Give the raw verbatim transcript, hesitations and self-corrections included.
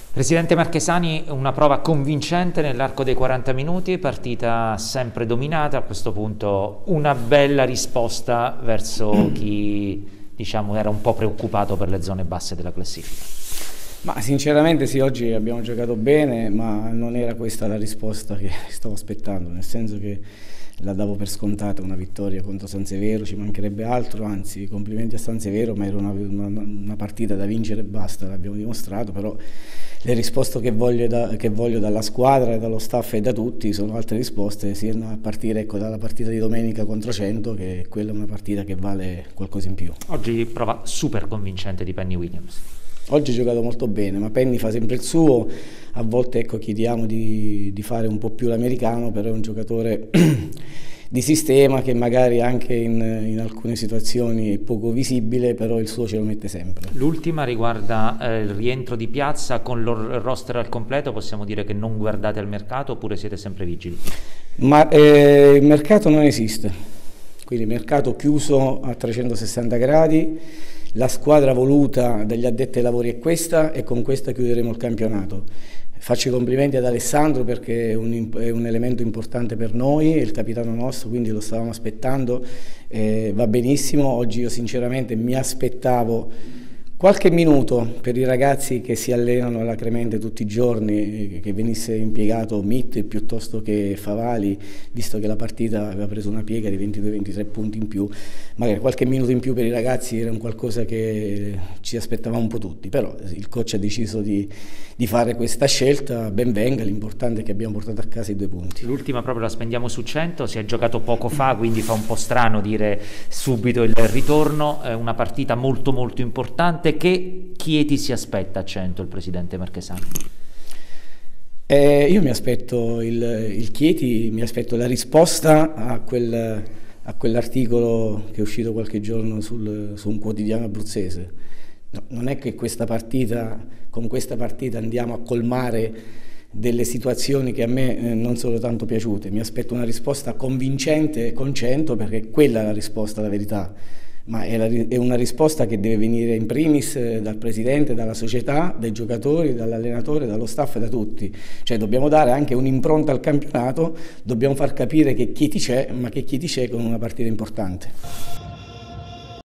Presidente Marchesani, una prova convincente nell'arco dei quaranta minuti, partita sempre dominata, a questo punto una bella risposta verso chi, diciamo, era un po' preoccupato per le zone basse della classifica. Ma sinceramente sì, oggi abbiamo giocato bene, ma non era questa la risposta che stavo aspettando, nel senso che la davo per scontata una vittoria contro San Severo, ci mancherebbe altro, anzi complimenti a San Severo, ma era una, una, una partita da vincere e basta, l'abbiamo dimostrato, però le risposte che voglio, da, che voglio dalla squadra, dallo staff e da tutti sono altre risposte, sia a partire ecco, dalla partita di domenica contro Cento, che quella è una partita che vale qualcosa in più. Oggi prova super convincente di Penny Williams. Oggi ha giocato molto bene, ma Penny fa sempre il suo, a volte ecco, chiediamo di, di fare un po' più l'americano, però è un giocatore di sistema che magari anche in, in alcune situazioni è poco visibile, però il suo ce lo mette sempre. L'ultima riguarda eh, il rientro di Piazza. Con il roster al completo possiamo dire che non guardate al mercato oppure siete sempre vigili? Ma eh, il mercato non esiste, quindi mercato chiuso a trecentosessanta gradi. La squadra voluta dagli addetti ai lavori è questa e con questa chiuderemo il campionato. Faccio i complimenti ad Alessandro perché è un, è un elemento importante per noi, è il capitano nostro, quindi lo stavamo aspettando, eh, va benissimo. Oggi io sinceramente mi aspettavo qualche minuto per i ragazzi che si allenano alla Cremente tutti i giorni, che venisse impiegato Mitt piuttosto che Favali, visto che la partita aveva preso una piega di ventidue ventitré punti in più. Magari qualche minuto in più per i ragazzi era un qualcosa che ci aspettavamo un po' tutti, però il coach ha deciso di, di fare questa scelta, ben venga, l'importante è che abbiamo portato a casa i due punti. L'ultima proprio la spendiamo su Cento, si è giocato poco fa, quindi fa un po' strano dire subito il ritorno, è una partita molto molto importante. Che Chieti si aspetta a Cento il presidente Marchesani? Eh, io mi aspetto il, il Chieti, mi aspetto la risposta a, quel, a quell'articolo che è uscito qualche giorno sul, su un quotidiano abruzzese. No, non è che questa partita, con questa partita andiamo a colmare delle situazioni che a me eh, non sono tanto piaciute. Mi aspetto una risposta convincente con Cento, perché quella è la risposta, la verità. Ma è, la, è una risposta che deve venire in primis dal presidente, dalla società, dai giocatori, dall'allenatore, dallo staff e da tutti. Cioè dobbiamo dare anche un'impronta al campionato, dobbiamo far capire che Chieti c'è, ma che Chieti c'è con una partita importante.